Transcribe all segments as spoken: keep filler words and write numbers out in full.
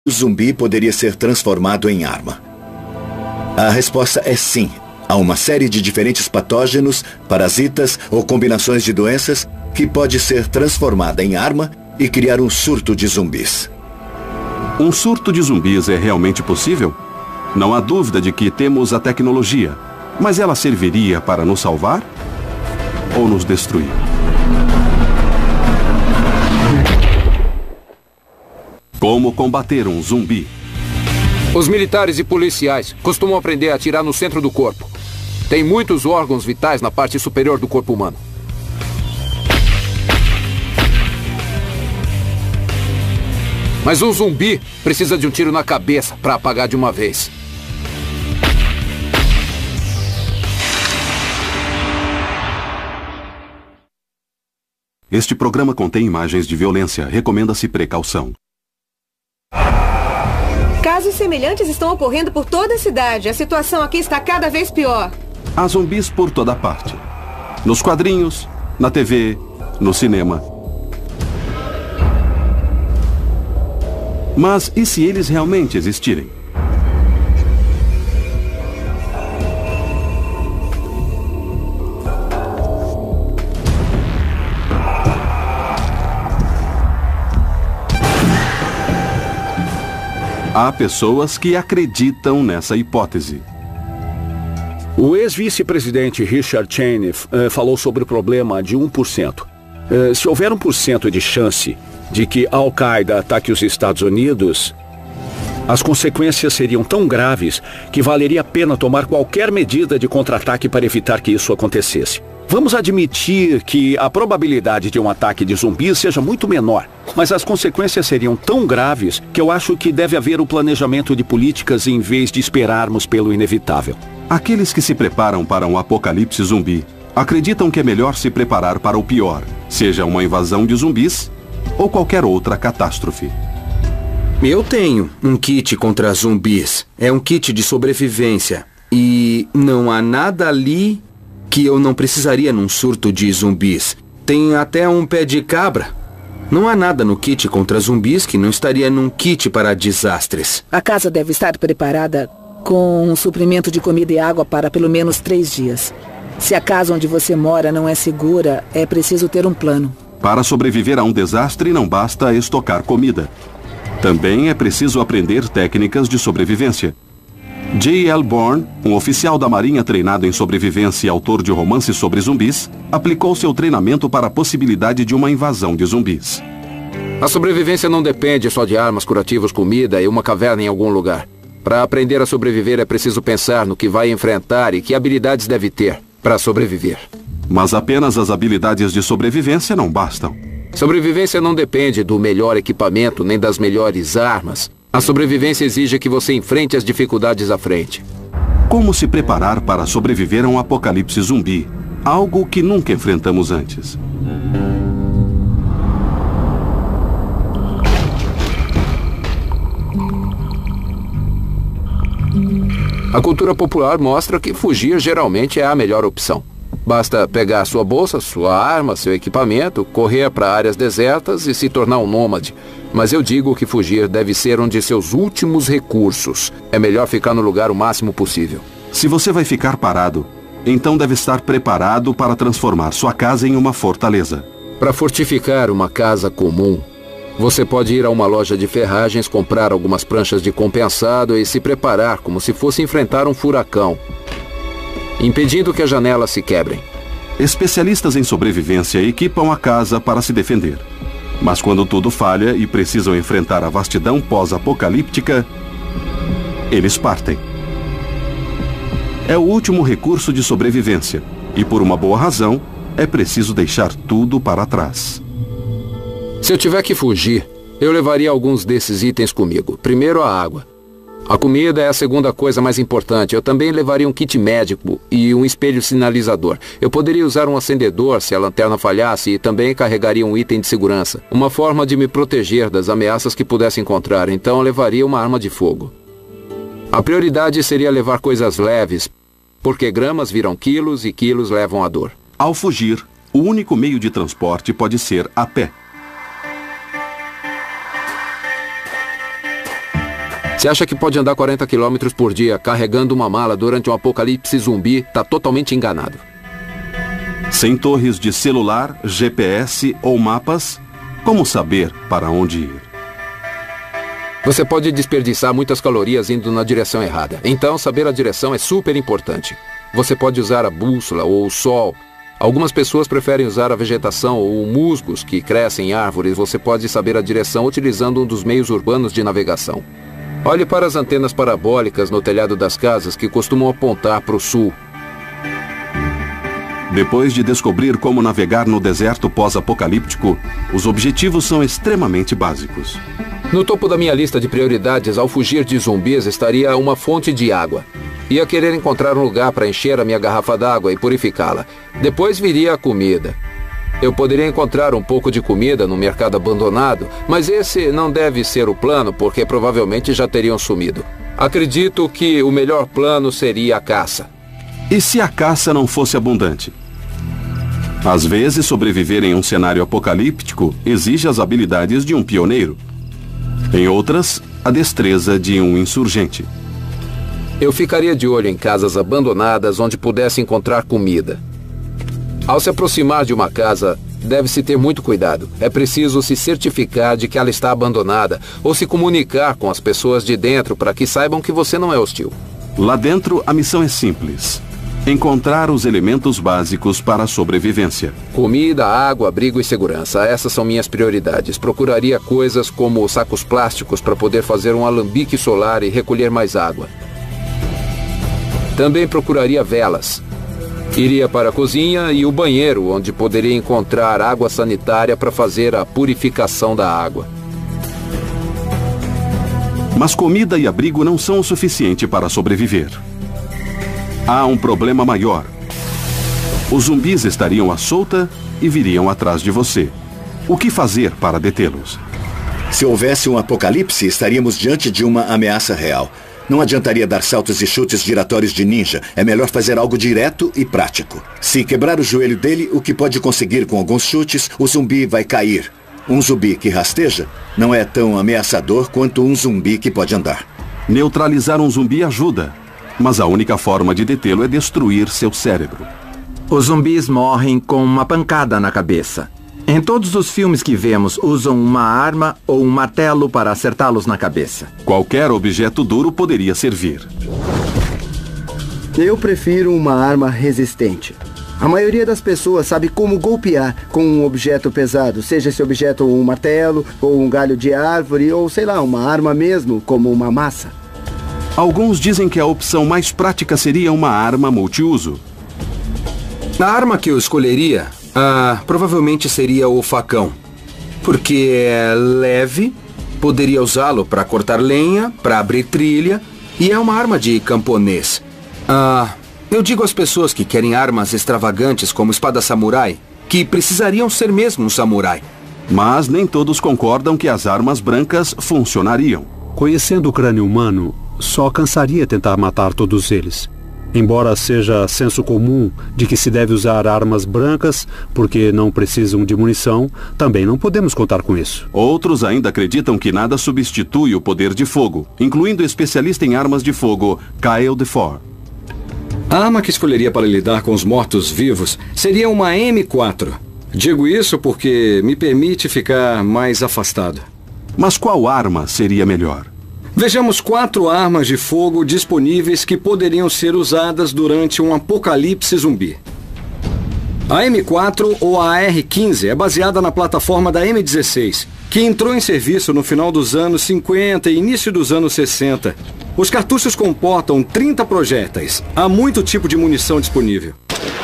o zumbi poderia ser transformado em arma? A resposta é sim. Há uma série de diferentes patógenos, parasitas ou combinações de doenças que pode ser transformada em arma e criar um surto de zumbis. Um surto de zumbis é realmente possível? Não há dúvida de que temos a tecnologia, mas ela serviria para nos salvar ou nos destruir? Como combater um zumbi? Os militares e policiais costumam aprender a atirar no centro do corpo. Tem muitos órgãos vitais na parte superior do corpo humano. Mas um zumbi precisa de um tiro na cabeça para apagar de uma vez. Este programa contém imagens de violência. Recomenda-se precaução. Casos semelhantes estão ocorrendo por toda a cidade. A situação aqui está cada vez pior. Há zumbis por toda parte. Nos quadrinhos, na T V, no cinema. Mas e se eles realmente existirem? Há pessoas que acreditam nessa hipótese. O ex-vice-presidente Richard Cheney uh, falou sobre o problema de um por cento. Uh, se houver um por cento de chance de que a Al-Qaeda ataque os Estados Unidos, as consequências seriam tão graves que valeria a pena tomar qualquer medida de contra-ataque para evitar que isso acontecesse. Vamos admitir que a probabilidade de um ataque de zumbis seja muito menor, mas as consequências seriam tão graves que eu acho que deve haver o planejamento de políticas em vez de esperarmos pelo inevitável. Aqueles que se preparam para um apocalipse zumbi acreditam que é melhor se preparar para o pior, seja uma invasão de zumbis ou qualquer outra catástrofe. Eu tenho um kit contra zumbis. É um kit de sobrevivência. E não há nada ali que eu não precisaria num surto de zumbis. Tem até um pé de cabra. Não há nada no kit contra zumbis que não estaria num kit para desastres. A casa deve estar preparada com um suprimento de comida e água para pelo menos três dias. Se a casa onde você mora não é segura, é preciso ter um plano. Para sobreviver a um desastre, não basta estocar comida. Também é preciso aprender técnicas de sobrevivência. J L Bourne, um oficial da Marinha treinado em sobrevivência e autor de romances sobre zumbis, aplicou seu treinamento para a possibilidade de uma invasão de zumbis. A sobrevivência não depende só de armas, curativos, comida e uma caverna em algum lugar. Para aprender a sobreviver é preciso pensar no que vai enfrentar e que habilidades deve ter para sobreviver. Mas apenas as habilidades de sobrevivência não bastam. Sobrevivência não depende do melhor equipamento nem das melhores armas. A sobrevivência exige que você enfrente as dificuldades à frente. Como se preparar para sobreviver a um apocalipse zumbi? Algo que nunca enfrentamos antes. A cultura popular mostra que fugir geralmente é a melhor opção. Basta pegar sua bolsa, sua arma, seu equipamento, correr para áreas desertas e se tornar um nômade. Mas eu digo que fugir deve ser um de seus últimos recursos. É melhor ficar no lugar o máximo possível. Se você vai ficar parado, então deve estar preparado para transformar sua casa em uma fortaleza. Para fortificar uma casa comum, você pode ir a uma loja de ferragens, comprar algumas pranchas de compensado e se preparar como se fosse enfrentar um furacão, impedindo que as janelas se quebrem. Especialistas em sobrevivência equipam a casa para se defender. Mas quando tudo falha e precisam enfrentar a vastidão pós-apocalíptica, eles partem. É o último recurso de sobrevivência, e por uma boa razão, é preciso deixar tudo para trás. Se eu tiver que fugir, eu levaria alguns desses itens comigo. Primeiro, a água. A comida é a segunda coisa mais importante. Eu também levaria um kit médico e um espelho sinalizador. Eu poderia usar um acendedor se a lanterna falhasse e também carregaria um item de segurança. Uma forma de me proteger das ameaças que pudesse encontrar. Então eu levaria uma arma de fogo. A prioridade seria levar coisas leves, porque gramas viram quilos e quilos levam a dor. Ao fugir, o único meio de transporte pode ser a pé. Se acha que pode andar quarenta quilômetros por dia carregando uma mala durante um apocalipse zumbi, está totalmente enganado. Sem torres de celular, G P S ou mapas, como saber para onde ir? Você pode desperdiçar muitas calorias indo na direção errada. Então, saber a direção é super importante. Você pode usar a bússola ou o sol. Algumas pessoas preferem usar a vegetação ou musgos que crescem em árvores. Você pode saber a direção utilizando um dos meios urbanos de navegação. Olhe para as antenas parabólicas no telhado das casas que costumam apontar para o sul. Depois de descobrir como navegar no deserto pós-apocalíptico, os objetivos são extremamente básicos. No topo da minha lista de prioridades, ao fugir de zumbis, estaria uma fonte de água. Ia querer encontrar um lugar para encher a minha garrafa d'água e purificá-la. Depois viria a comida. Eu poderia encontrar um pouco de comida no mercado abandonado, mas esse não deve ser o plano, porque provavelmente já teriam sumido. Acredito que o melhor plano seria a caça. E se a caça não fosse abundante? Às vezes, sobreviver em um cenário apocalíptico exige as habilidades de um pioneiro. Em outras, a destreza de um insurgente. Eu ficaria de olho em casas abandonadas onde pudesse encontrar comida. Ao se aproximar de uma casa, deve-se ter muito cuidado. É preciso se certificar de que ela está abandonada ou se comunicar com as pessoas de dentro para que saibam que você não é hostil. Lá dentro, a missão é simples. Encontrar os elementos básicos para a sobrevivência. Comida, água, abrigo e segurança. Essas são minhas prioridades. Procuraria coisas como sacos plásticos para poder fazer um alambique solar e recolher mais água. Também procuraria velas. Iria para a cozinha e o banheiro, onde poderia encontrar água sanitária para fazer a purificação da água. Mas comida e abrigo não são o suficiente para sobreviver. Há um problema maior. Os zumbis estariam à solta e viriam atrás de você. O que fazer para detê-los? Se houvesse um apocalipse, estaríamos diante de uma ameaça real. Não adiantaria dar saltos e chutes giratórios de ninja. É melhor fazer algo direto e prático. Se quebrar o joelho dele, o que pode conseguir com alguns chutes, o zumbi vai cair. Um zumbi que rasteja não é tão ameaçador quanto um zumbi que pode andar. Neutralizar um zumbi ajuda, mas a única forma de detê-lo é destruir seu cérebro. Os zumbis morrem com uma pancada na cabeça. Em todos os filmes que vemos, usam uma arma ou um martelo para acertá-los na cabeça. Qualquer objeto duro poderia servir. Eu prefiro uma arma resistente. A maioria das pessoas sabe como golpear com um objeto pesado, seja esse objeto um martelo, ou um galho de árvore, ou sei lá, uma arma mesmo, como uma massa. Alguns dizem que a opção mais prática seria uma arma multiuso. A arma que eu escolheria, ah, provavelmente seria o facão. Porque é leve, poderia usá-lo para cortar lenha, para abrir trilha, e é uma arma de camponês. Ah, eu digo às pessoas que querem armas extravagantes como espada samurai, que precisariam ser mesmo um samurai. Mas nem todos concordam que as armas brancas funcionariam. Conhecendo o crânio humano, só cansaria tentar matar todos eles. Embora seja senso comum de que se deve usar armas brancas porque não precisam de munição, também não podemos contar com isso. Outros ainda acreditam que nada substitui o poder de fogo, incluindo o especialista em armas de fogo, Kyle DeFore. A arma que escolheria para lidar com os mortos-vivos seria uma M quatro. Digo isso porque me permite ficar mais afastado. Mas qual arma seria melhor? Vejamos quatro armas de fogo disponíveis que poderiam ser usadas durante um apocalipse zumbi. A M quatro ou a A R quinze é baseada na plataforma da M dezesseis, que entrou em serviço no final dos anos cinquenta e início dos anos sessenta. Os cartuchos comportam trinta projéteis. Há muito tipo de munição disponível.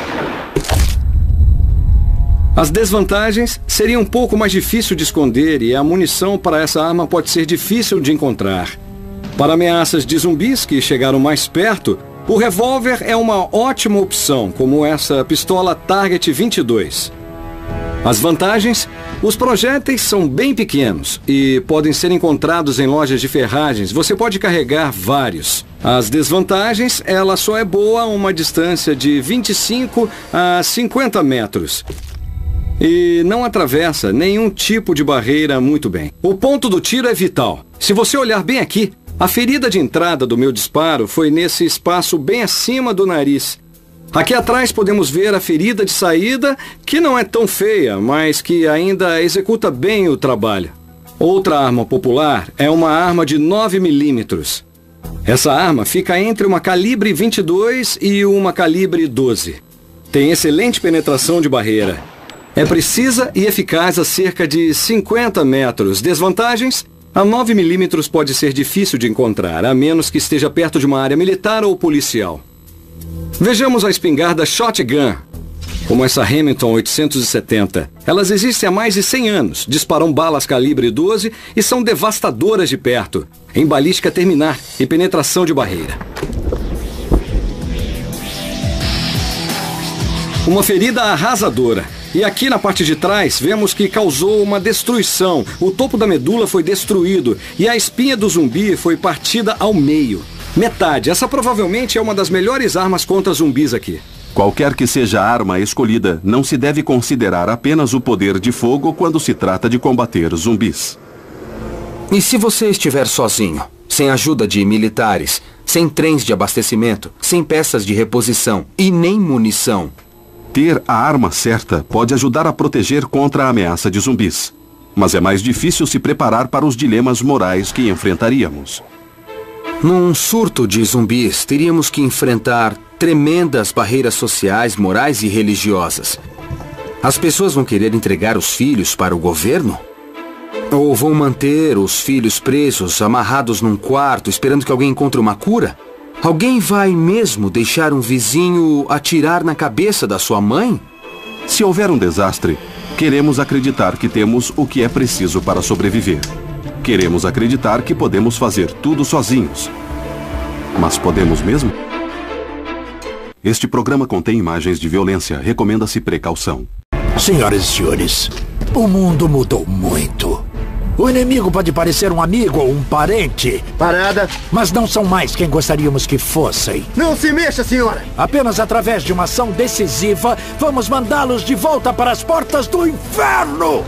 As desvantagens seriam um pouco mais difícil de esconder e a munição para essa arma pode ser difícil de encontrar. Para ameaças de zumbis que chegaram mais perto, o revólver é uma ótima opção, como essa pistola Target vinte e dois. As vantagens? Os projéteis são bem pequenos e podem ser encontrados em lojas de ferragens. Você pode carregar vários. As desvantagens? Ela só é boa a uma distância de vinte e cinco a cinquenta metros. E não atravessa nenhum tipo de barreira muito bem. O ponto do tiro é vital. Se você olhar bem aqui, A ferida de entrada do meu disparo foi nesse espaço bem acima do nariz. Aqui atrás podemos ver a ferida de saída, que não é tão feia, mas que ainda executa bem o trabalho. Outra arma popular é uma arma de nove milímetros. Essa arma fica entre uma calibre vinte e dois e uma calibre doze. Tem excelente penetração de barreira. É precisa e eficaz a cerca de cinquenta metros. Desvantagens? A nove milímetros pode ser difícil de encontrar, a menos que esteja perto de uma área militar ou policial. Vejamos a espingarda Shotgun, como essa Remington oitocentos e setenta. Elas existem há mais de cem anos, disparam balas calibre doze e são devastadoras de perto, em balística terminar e penetração de barreira. Uma ferida arrasadora. E aqui na parte de trás vemos que causou uma destruição. O topo da medula foi destruído e a espinha do zumbi foi partida ao meio. Metade. Essa provavelmente é uma das melhores armas contra zumbis aqui. Qualquer que seja a arma escolhida, não se deve considerar apenas o poder de fogo quando se trata de combater zumbis. E se você estiver sozinho, sem ajuda de militares, sem trens de abastecimento, sem peças de reposição e nem munição? Ter a arma certa pode ajudar a proteger contra a ameaça de zumbis. Mas é mais difícil se preparar para os dilemas morais que enfrentaríamos. Num surto de zumbis, teríamos que enfrentar tremendas barreiras sociais, morais e religiosas. As pessoas vão querer entregar os filhos para o governo? Ou vão manter os filhos presos, amarrados num quarto, esperando que alguém encontre uma cura? Alguém vai mesmo deixar um vizinho atirar na cabeça da sua mãe? Se houver um desastre, queremos acreditar que temos o que é preciso para sobreviver. Queremos acreditar que podemos fazer tudo sozinhos. Mas podemos mesmo? Este programa contém imagens de violência. Recomenda-se precaução. Senhoras e senhores, o mundo mudou muito. O inimigo pode parecer um amigo ou um parente. Parada. Mas não são mais quem gostaríamos que fossem. Não se mexa, senhora! Apenas através de uma ação decisiva, vamos mandá-los de volta para as portas do inferno!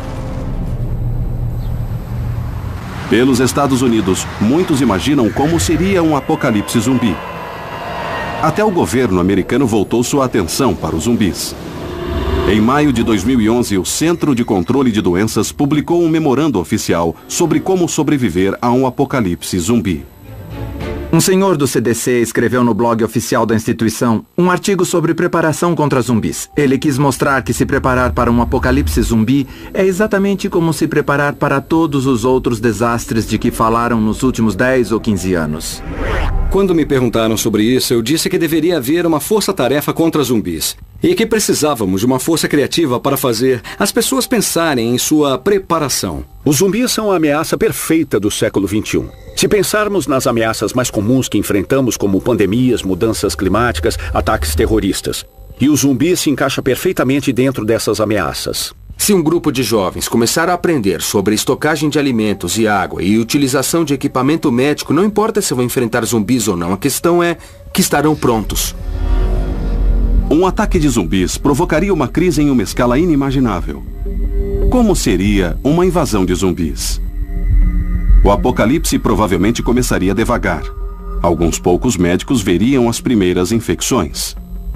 Pelos Estados Unidos, muitos imaginam como seria um apocalipse zumbi. Até o governo americano voltou sua atenção para os zumbis. Em maio de dois mil e onze, o Centro de Controle de Doenças publicou um memorando oficial sobre como sobreviver a um apocalipse zumbi. Um senhor do C D C escreveu no blog oficial da instituição um artigo sobre preparação contra zumbis. Ele quis mostrar que se preparar para um apocalipse zumbi é exatamente como se preparar para todos os outros desastres de que falaram nos últimos dez ou quinze anos. Quando me perguntaram sobre isso, eu disse que deveria haver uma força-tarefa contra zumbis. E que precisávamos de uma força criativa para fazer as pessoas pensarem em sua preparação. Os zumbis são a ameaça perfeita do século vinte e um. Se pensarmos nas ameaças mais comuns que enfrentamos, como pandemias, mudanças climáticas, ataques terroristas. E o zumbi se encaixa perfeitamente dentro dessas ameaças. Se um grupo de jovens começar a aprender sobre estocagem de alimentos e água e utilização de equipamento médico, não importa se vão enfrentar zumbis ou não, a questão é que estarão prontos. Um ataque de zumbis provocaria uma crise em uma escala inimaginável. Como seria uma invasão de zumbis? O apocalipse provavelmente começaria devagar. Alguns poucos médicos veriam as primeiras infecções.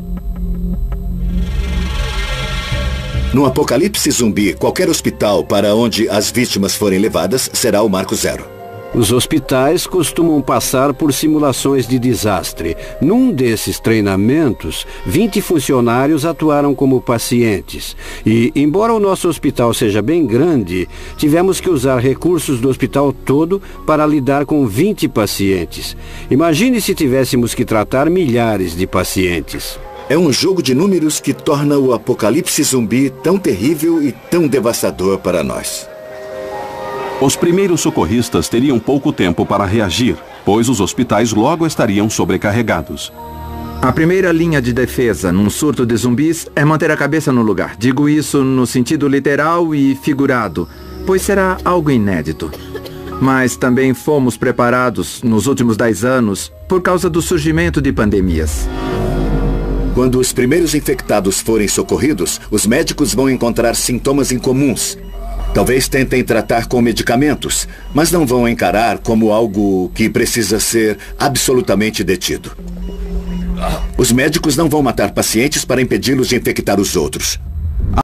No apocalipse zumbi, qualquer hospital para onde as vítimas forem levadas será o marco zero. Os hospitais costumam passar por simulações de desastre. Num desses treinamentos, vinte funcionários atuaram como pacientes. E, embora o nosso hospital seja bem grande, tivemos que usar recursos do hospital todo para lidar com vinte pacientes. Imagine se tivéssemos que tratar milhares de pacientes. É um jogo de números que torna o apocalipse zumbi tão terrível e tão devastador para nós. Os primeiros socorristas teriam pouco tempo para reagir, pois os hospitais logo estariam sobrecarregados. A primeira linha de defesa num surto de zumbis é manter a cabeça no lugar. Digo isso no sentido literal e figurado, pois será algo inédito. Mas também fomos preparados nos últimos dez anos por causa do surgimento de pandemias. Quando os primeiros infectados forem socorridos, os médicos vão encontrar sintomas incomuns. Talvez tentem tratar com medicamentos, mas não vão encarar como algo que precisa ser absolutamente detido. Os médicos não vão matar pacientes para impedi-los de infectar os outros.